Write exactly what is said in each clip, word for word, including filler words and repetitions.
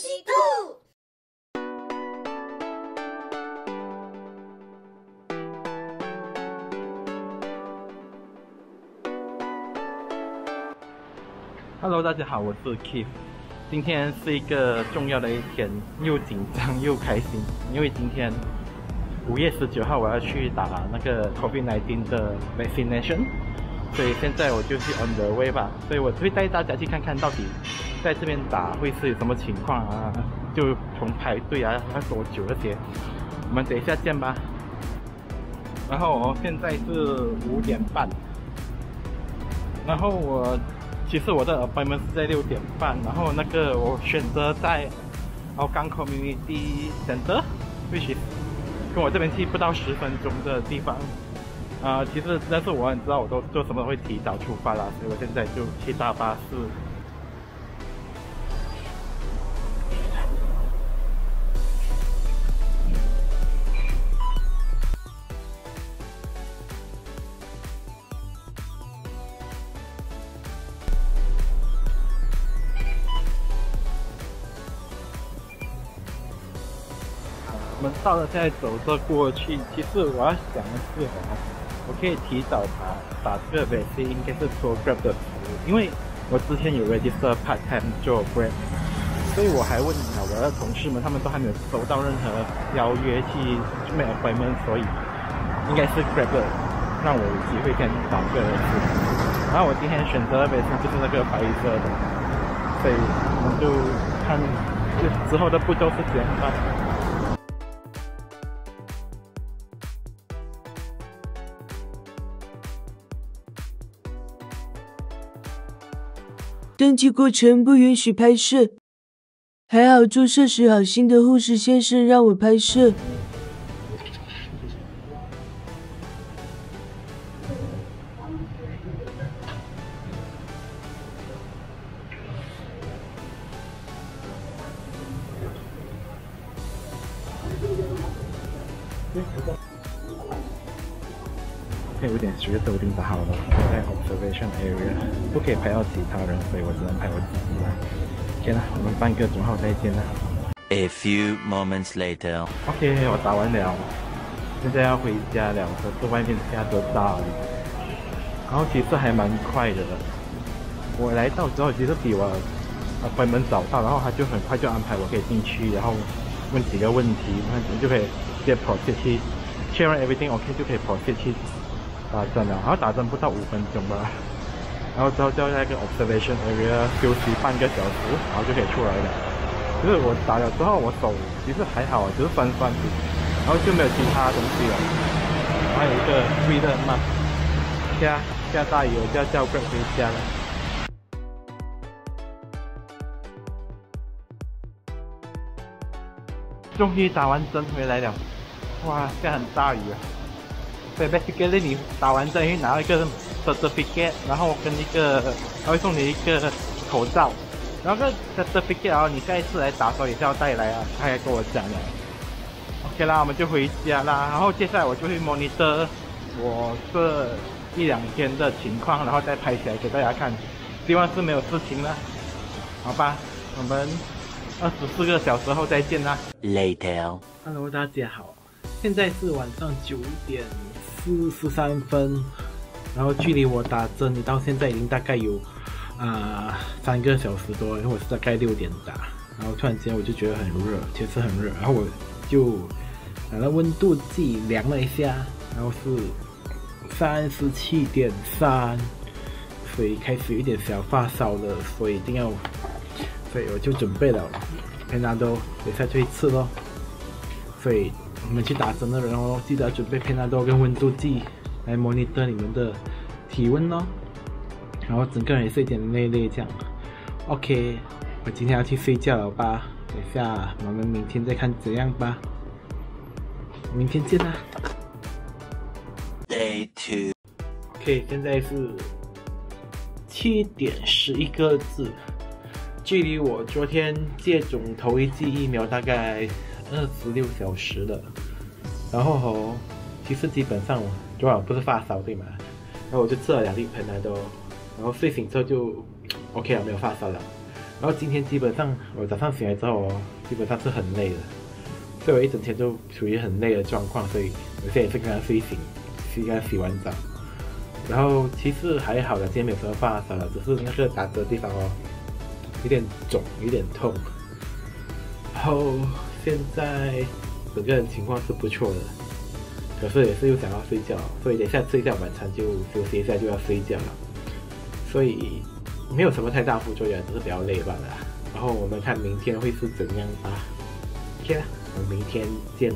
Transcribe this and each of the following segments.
西兔。 Hello， 大家好，我是 Keith。今天是一个重要的一天，又紧张又开心，因为今天五月十九号我要去打那个 COVID 十九 的 vaccination， 所以现在我就去 on the way 吧，所以我会带大家去看看到底在这边打会是有什么情况啊，就从排队啊要多久那些，我们等一下见吧。然后我现在是五点半，然后我。其实我的 appointment 是在六点半，然后那个我选择在 Hougang Community Center，which is 跟我这边去不到十分钟的地方。啊、呃，其实但是我很知道我都做什么会提早出发啦，所以我现在就去搭巴士。我们到了，现在走着过去。其实我要想的是哦，我可以提早打打这个 vaccine， 应该是做 Grab 的服务，因为我之前有 register part time 做 Grab， 所以我还问了我的同事们，他们都还没有收到任何邀约去 make appointment， 所以应该是 Grab 让我有机会先打这个 vaccine。然后我今天选择的 vaccine 就是那个白色的，所以我们就看就之后的步骤是怎样吧。 登记过程不允许拍摄，还好注射时好心的护士先生让我拍摄。 现在有点学都已经打好了，在 observation area 不可以拍到其他人，所以我只能拍我自己了。OK 了，我们半个钟后再见了。 A few moments later. OK， 我打完了，现在要回家了，可是外面下着大雨，然后其实还蛮快的。我来到之后，其实比我appointment早到，然后他就很快就安排我可以进去，然后问几个问题，然后就可以直接 proceed 去确认 everything OK 就可以 proceed 去打针了，然后打针不到五分钟吧，然后之后就在那个 observation area 休息半个小时，然后就可以出来了。就是我打了之后，我手其实还好，只是酸酸的，然后就没有其他东西了。还有一个微热嘛，下下大雨，我就要叫 Grab 回家了。终于打完针回来了，哇，下很大雨啊！所以 basically 你打完针会拿到一个 certificate， 然后跟一个他会送你一个口罩，然后这 certificate 然后你下一次来打的时候也是要带来啊，他还跟我讲了。OK 啦，我们就回家啦，然后接下来我就会 monitor 我这一两天的情况，然后再拍起来给大家看，希望是没有事情了，好吧？我们二十四个小时后再见啦。 Later. Hello， 大家好，现在是晚上九点四十三分，然后距离我打针到现在已经大概有啊、呃、三个小时多，因为我是大概六点打，然后突然间我就觉得很热，确实很热，然后我就拿了温度计量了一下，然后是三十七点三，所以开始有一点小发烧了，所以一定要，所以我就准备了Panadol，等下就会吃咯。所以你们去打针的人哦，记得准备Panadol跟温度计来 monitor 你们的体温哦。然后整个人也是有点累累这样。OK， 我今天要去睡觉了吧？等一下我们明天再看怎样吧。明天见啦。 Day two. OK， 现在是七点十一个字。距离我昨天接种头一剂疫苗大概二十六小时了，然后吼，其实基本上我昨晚不是发烧对吗？然后我就吃了两粒Panadol，然后睡醒之后就 OK 了，没有发烧了。 然后今天基本上我早上醒来之后哦，基本上是很累的，所以我一整天都处于很累的状况，所以我现在也是刚刚睡醒，刚刚洗完澡。然后其实还好的，今天没有什么发烧了，只是那个打折的地方哦，有点肿，有点痛。然后现在整个人情况是不错的，可是也是又想要睡觉，所以等一下吃一下晚餐就休息一下就要睡觉了。所以没有什么太大副作用，只是比较累罢了。然后我们看明天会是怎样吧。OK 啦，我们明天见。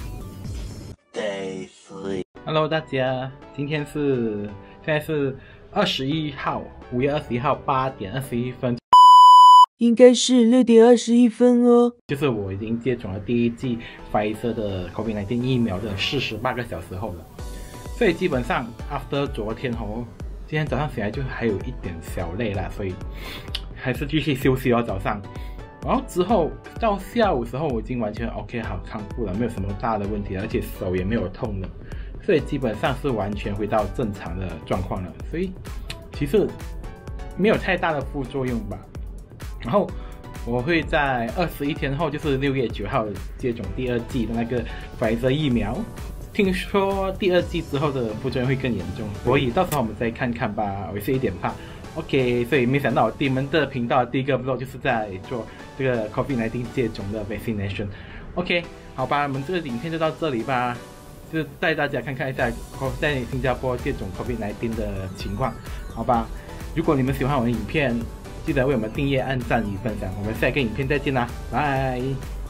Day three. Hello 大家，今天是现在是二十一号，五月二十一号八点二十一分， 应该是六点二十一分哦。 就是我已经接种了第一剂Pfizer的 COVID 十九 疫苗的四十八个小时后了，所以基本上 after 昨天哦，今天早上醒来就还有一点小累啦，所以还是继续休息哦早上。然后之后到下午时候，我已经完全 OK 好康复了，没有什么大的问题，而且手也没有痛了。所以基本上是完全回到正常的状况了，所以其实没有太大的副作用吧。然后我会在二十一天后，就是六月九号接种第二剂的那个Pfizer疫苗。听说第二剂之后的副作用会更严重，所以到时候我们再看看吧。我也是有点怕。OK， 所以没想到你们的频道的第一个 vlog 就是在做这个 COVID 十九 接种的 vaccination。OK， 好吧，我们这个影片就到这里吧。就是带大家看看一下在新加坡接种 COVID 十九 的情况，好吧？如果你们喜欢我的影片，记得为我们订阅、按赞与分享。我们下一个影片再见啦，拜。